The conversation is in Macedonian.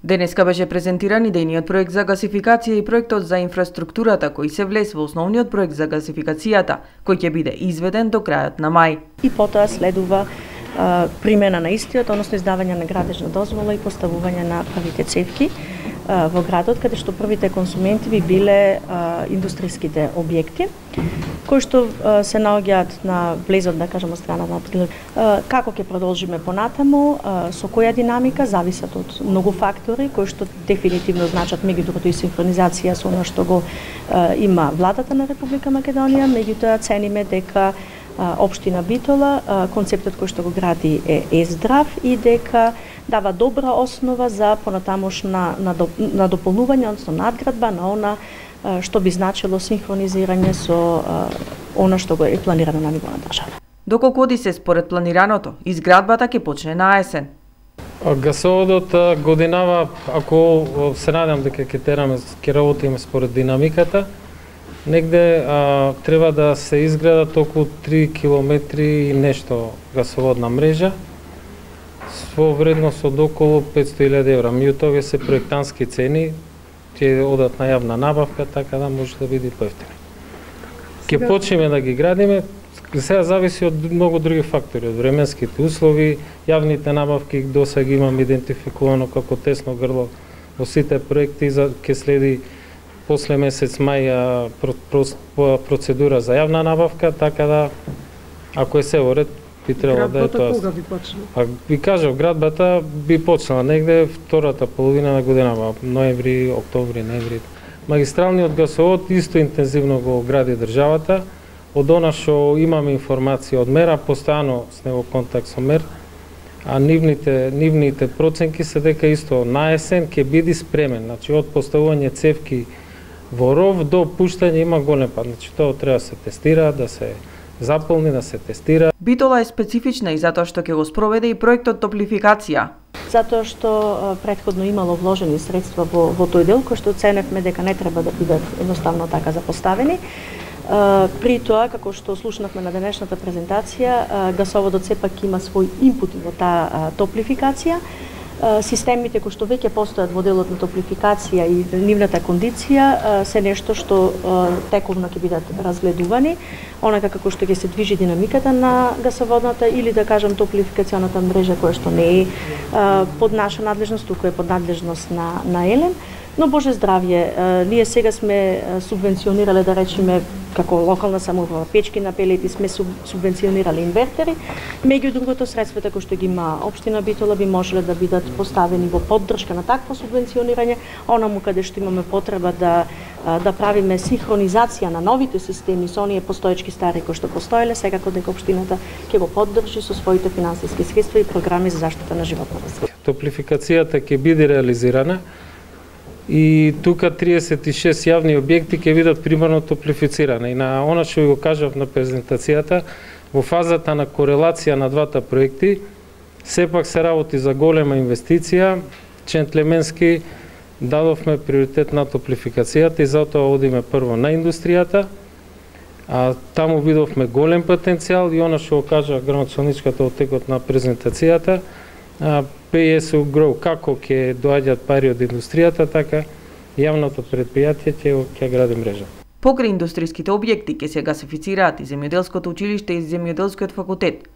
Денеска беше презентиран идејниот проект за гасификација и проектот за инфраструктурата кој се влез во основниот проект за гасификацијата, кој ќе биде изведен до крајот на мај. И потоа следува примена на истиот, односно издавање на градежна дозвола и поставување на првите цевки во градот, каде што првите консументи би биле индустријските објекти, кои што се наоѓаат на близо, да кажам, од страна на како ќе продолжиме понатаму, со која динамика, зависат од многу фактори кои што дефинитивно значат меѓу другото и синхронизација со она што го има владата на Република Македонија, меѓутоа цениме дека Општина Битола, концептот кој што го гради е здрав и дека дава добра основа за понатамошна надополнување, односно надградба на она што би значило синхронизирање со она што го е планирано на ниво на држава. Доколку оди се според планираното, изградбата ќе почне на есен. Гасоводот годинава, ако се надам дека ќе работиме според динамиката, негде треба да се изградат околу 3 километри и нешто гасоводна мрежа со вредност од околу 500.000 евра. Меѓутоа се проектантски цени, ќе одат на јавна набавка, така да може да биде поевтино. Ќе почнеме да ги градиме, сега зависи од многу други фактори, од временските услови, јавните набавки досега ги имам идентификувано како тесно грло во сите проекти, ќе следи после месец мај процедура за јавна набавка, така да ако е се во ред, би требало да е тоа. Градбата кога би почнала? Ви кажав, градбата би почнала негде втората половина на годинава, ноември, октомври, ноември. Магистралниот гасовод исто интензивно го гради државата. Од она што имаме информација од МЕР, постојано с него контакт со МЕР, а нивните проценки се дека исто на есен ќе биде спремен. Значи од поставување цевки во ров до пуштање има голем пат. Значи тоа треба да се тестира, да се заполни, да се тестира. Битола е специфична и затоа што ќе го спроведе и проектот топлификација. Затоа што претходно имало вложени средства во тој дел, кој што оценевме дека не треба да бидат едноставно така запоставени. При тоа, како што слушнавме на денешната презентација, гасоводот сепак има свој инпут во таа топлификација. Системите кои што веќе постојат во делот на топлификација и нивната кондиција се нешто што тековно ќе бидат разгледувани, онака како што ќе се движи динамиката на гасоводната или да кажам топлификационата мрежа која што не е под наша надлежност, туку е под надлежност на Елен. Но Боже здравје, ние сега сме субвенционирале, да речеме, како локална самоуправа, печки на пелети, сме субвенционирале инвертери. Меѓу другото, средствата кои што ги има Општина Битола би можеле да бидат поставени во поддршка на такво субвенционирање, онаму каде што имаме потреба да правиме синхронизација на новите системи со оние постоечки стари кои што постоеле, секако дека Општината ќе го поддржи со своите финансиски средства и програми за заштита на животната средина. Топлификацијата ќе биде реализирана и тука 36 јавни објекти ќе бидат примерно топлифицирани. И на она што ви го кажав на презентацијата, во фазата на корелација на двата проекти, сепак се работи за голема инвестиција, джентлеменски дадовме приоритет на топлификацијата и затоа одиме прво на индустријата, а таму видовме голем потенцијал и она што го кажа градоначалничката од текот на презентацијата, PSU Grow, како ќе доаѓаат пари од индустријата, така јавното предпријатие ќе гради мрежа. Покрај индустријските објекти ќе се гасифицираат и земјоделското училиште и земјоделскиот факултет.